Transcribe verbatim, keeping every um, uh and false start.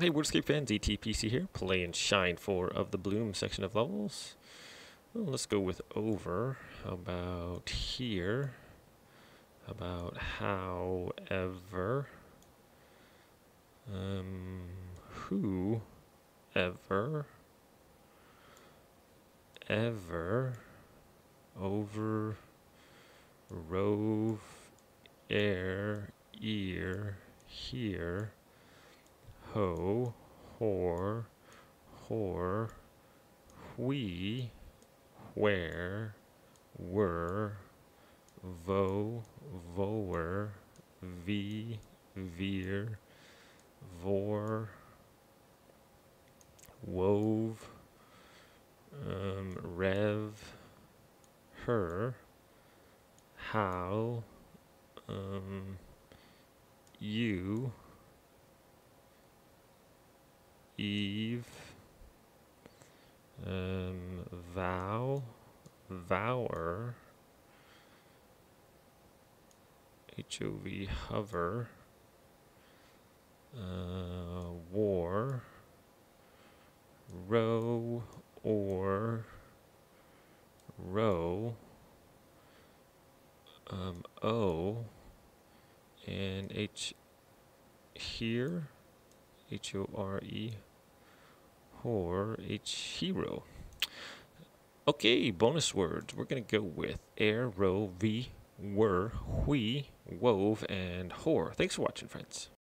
Hey Wordscape fans, E T P C here, playing Shine four of the Bloom section of levels. Well, let's go with over. How about here? How about however? Um, who ever? Ever? Over? Rove? Air? Ear? Here? Ho, whore, whore, we, where, were, vo, voer, v, veer, vor, wove, um, rev, her, how, um, you, Eve, um, vow, vower, H O V, hover, uh, war, row, or, row, um, O, and H here, H O R E, or H hero. Okay, bonus words. We're going to go with air, row, v, were, we, wove, and whore. Thanks for watching, friends.